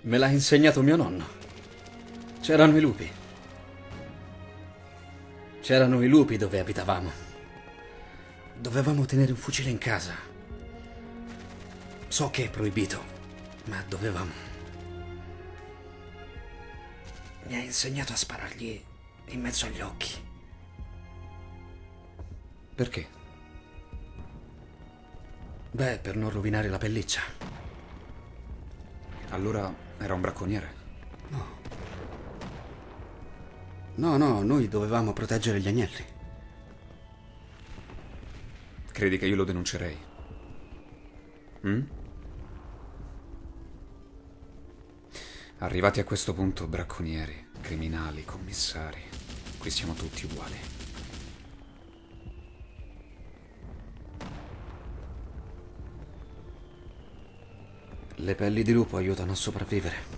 Me l'ha insegnato mio nonno. C'erano i lupi. C'erano i lupi dove abitavamo. Dovevamo tenere un fucile in casa. So che è proibito, ma dovevamo. Mi ha insegnato a sparargli in mezzo agli occhi. Perché? Beh, per non rovinare la pelliccia. Allora era un bracconiere? No. No, noi dovevamo proteggere gli agnelli. Credi che io lo denuncerei? Arrivati a questo punto, bracconieri, criminali, commissari, qui siamo tutti uguali. Le pelli di lupo aiutano a sopravvivere.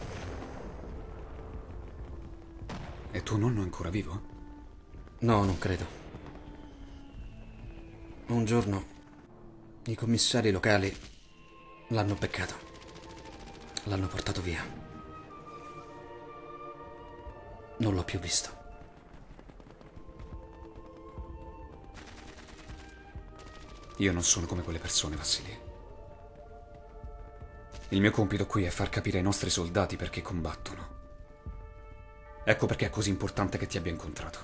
E tuo nonno è ancora vivo? No, non credo. Un giorno i commissari locali l'hanno beccato. L'hanno portato via. Non l'ho più visto. Io non sono come quelle persone, Vassili. Il mio compito qui è far capire ai nostri soldati perché combattono. Ecco perché è così importante che ti abbia incontrato.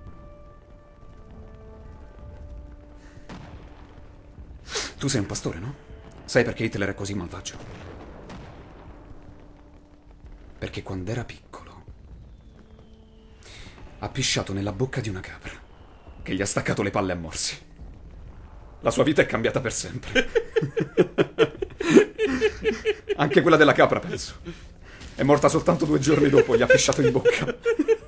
Tu sei un pastore, no? Sai perché Hitler è così malvagio? Perché quando era piccolo ha pisciato nella bocca di una capra che gli ha staccato le palle a morsi. La sua vita è cambiata per sempre. Anche quella della capra, penso. È morta soltanto 2 giorni dopo, gli ha pisciato in bocca.